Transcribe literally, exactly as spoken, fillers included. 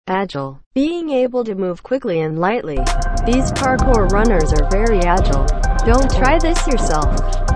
Agile. Being able to move quickly and lightly. These parkour runners are very agile. Don't try this yourself.